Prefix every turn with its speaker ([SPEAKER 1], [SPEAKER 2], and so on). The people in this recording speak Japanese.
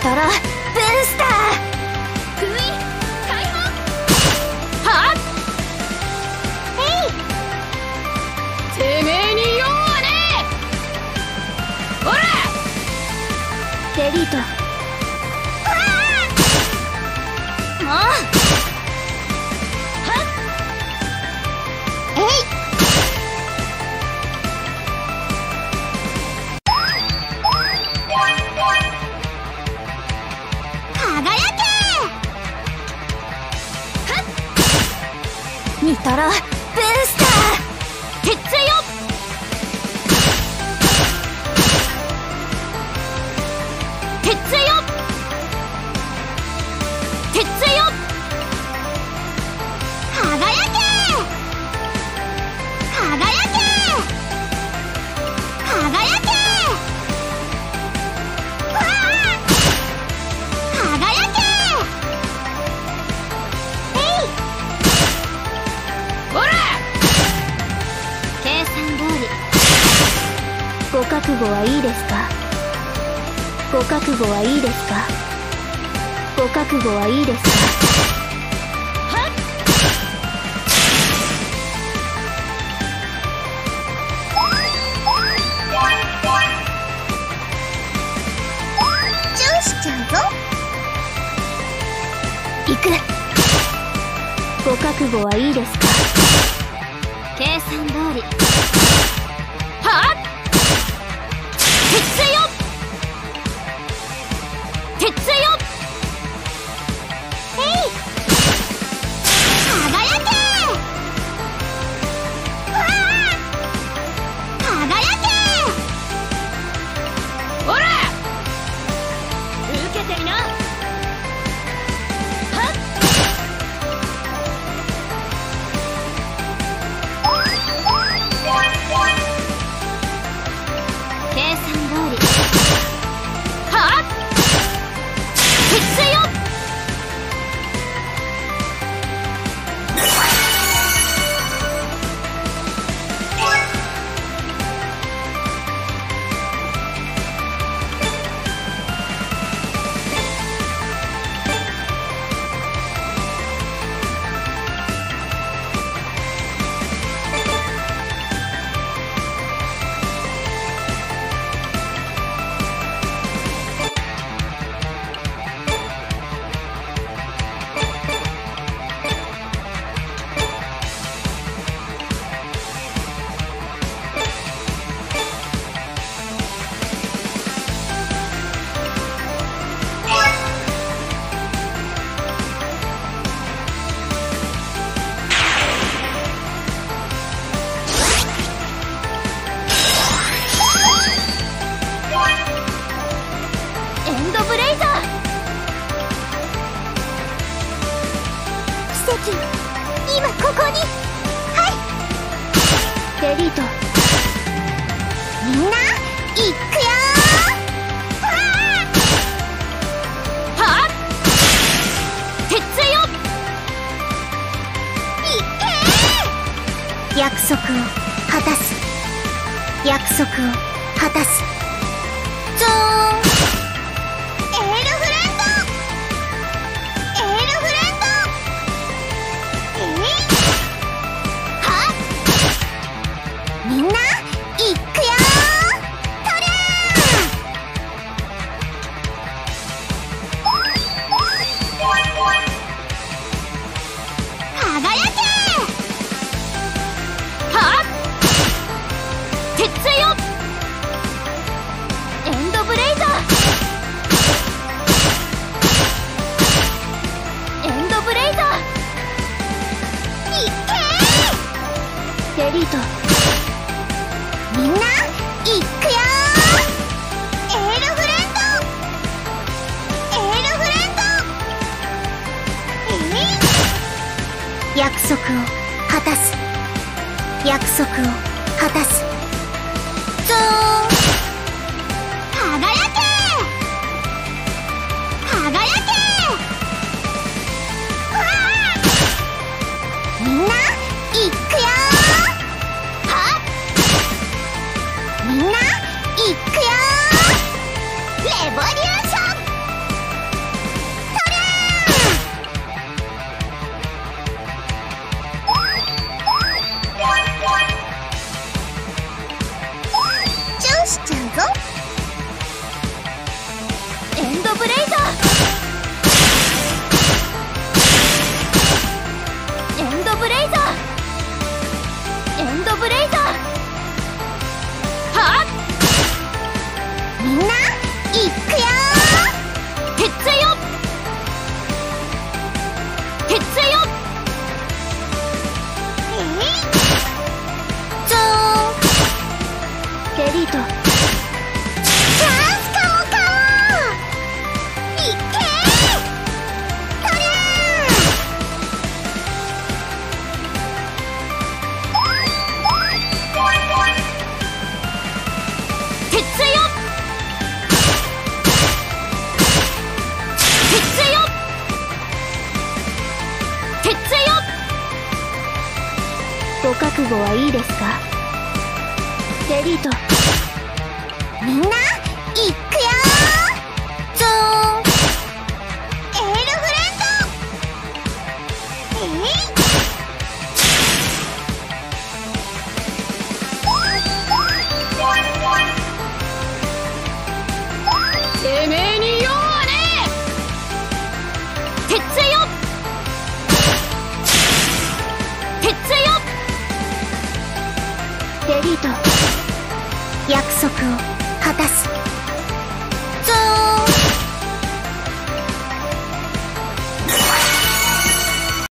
[SPEAKER 1] トロブースター
[SPEAKER 2] 封印開放。
[SPEAKER 1] はっ
[SPEAKER 2] てめえに用はねえ。ほら
[SPEAKER 1] デリート。もうはっ輝けニトロブースター鉄槌よ。鉄槌よ。鉄槌よ。輝け輝け輝け輝け
[SPEAKER 2] ほら
[SPEAKER 1] 計算通り。ご覚悟はいいですか？ご覚悟はいいですか？ご覚悟はいいですか？
[SPEAKER 2] はっ
[SPEAKER 1] チューしちゃうぞ。行く。ご覚悟はいいですか？計算通り。
[SPEAKER 2] はっ鉄槌よ。鉄槌よ。
[SPEAKER 1] 輝け輝け
[SPEAKER 2] ほら受けてみな。はっ
[SPEAKER 1] 計算通り。
[SPEAKER 2] はっ鉄槌よ。
[SPEAKER 1] エンドブレイザー。奇跡今ここに。はいデリート。みんな行くよ
[SPEAKER 2] はっ鉄槌よ。
[SPEAKER 1] 約束を果たす。約束を果たす。ゾーンエールフレンドエールフレンドはっみんな行くよとりゃー輝け
[SPEAKER 2] はっ鉄槌よ。
[SPEAKER 1] エンドブレイザー。エンドブレイザー。いけーデリート。みんな行くよエールフレンドエールフレンド約束を果たす。約束を果たす。ゾーン輝け輝けみんな行くよはっみんな行くよレボリューションですか？レディーとみんな、いっくよー。ゾーンエールフレンド。
[SPEAKER 2] てめえに用はねえ。鉄杖よ、鉄杖よ。
[SPEAKER 1] レディーと約束を果たす。